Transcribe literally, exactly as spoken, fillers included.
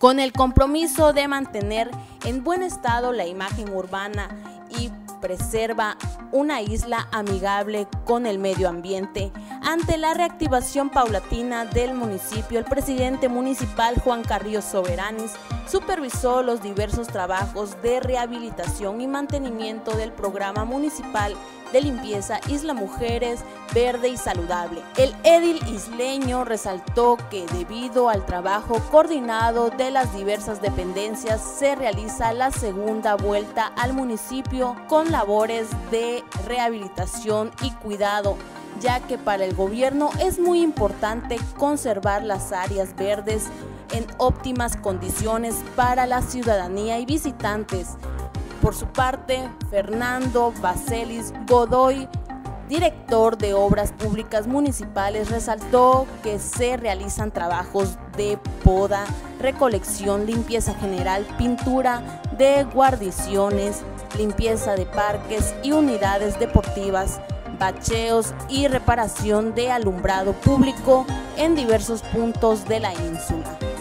con el compromiso de mantener en buen estado la imagen urbana y preserva una isla amigable con el medio ambiente. Ante la reactivación paulatina del municipio, el presidente municipal Juan Carrillo Soberanis supervisó los diversos trabajos de rehabilitación y mantenimiento del programa municipal de limpieza Isla Mujeres Verde y Saludable. El edil isleño resaltó que debido al trabajo coordinado de las diversas dependencias se realiza la segunda vuelta al municipio con labores de rehabilitación y cuidado, ya que para el gobierno es muy importante conservar las áreas verdes en óptimas condiciones para la ciudadanía y visitantes. Por su parte, Fernando Baselis Godoy, director de Obras Públicas Municipales, resaltó que se realizan trabajos de poda, recolección, limpieza general, pintura de guarniciones, limpieza de parques y unidades deportivas, bacheos y reparación de alumbrado público en diversos puntos de la ínsula.